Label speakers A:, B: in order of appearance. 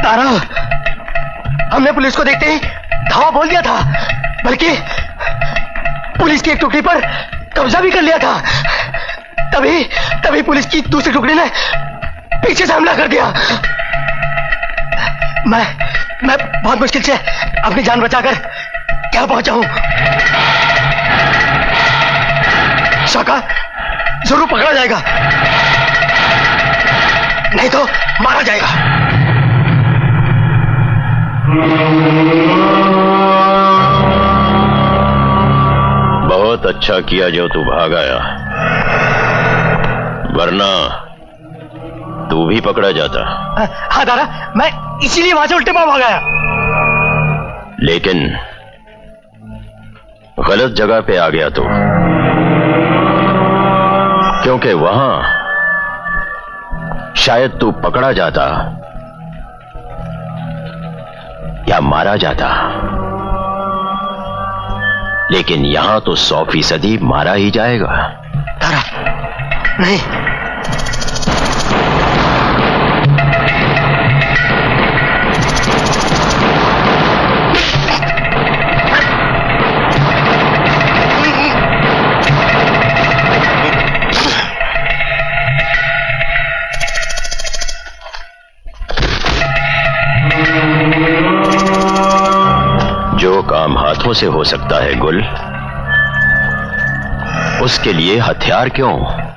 A: तारा, हमने पुलिस को देखते ही धावा बोल दिया था, बल्कि पुलिस की एक टुकड़ी पर कब्जा भी कर लिया था। तभी पुलिस की दूसरी टुकड़ी ने पीछे से हमला कर दिया। मैं बहुत मुश्किल से अपनी जान बचाकर क्या पहुंचा हूं। शाका जरूर पकड़ा जाएगा, नहीं तो मारा जाएगा।
B: बहुत अच्छा किया जो तू भाग आया, वरना तू भी पकड़ा जाता।
A: हाँ दादा, मैं इसीलिए वहां से उल्टे पांव भाग आया।
B: लेकिन गलत जगह पे आ गया तू, क्योंकि वहां शायद तू पकड़ा जाता या मारा जाता, लेकिन यहां तो 100% मारा ही जाएगा।
A: तारा, नहीं।
B: जो काम हाथों से हो सकता है गुल, उसके लिए हथियार क्यों?